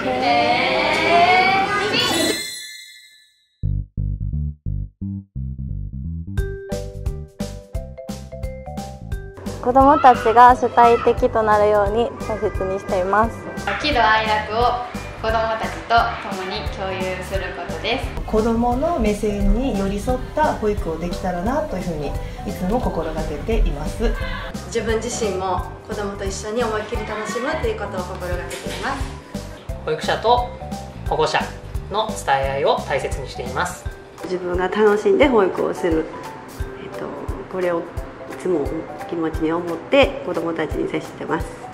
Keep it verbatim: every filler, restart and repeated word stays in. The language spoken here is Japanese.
子どもたちが主体的となるように大切にしています。 喜怒哀楽を子どもたちと共に共有することです。 子どもの目線に寄り添った保育をできたらなというふうにいつも心がけています。 自分自身も子どもと一緒に思いっきり楽しむということを心がけています。 保育者と保護者の伝え合いを大切にしています。 自分が楽しんで保育をする、えっと、これをいつも気持ちに思って子どもたちに接してます。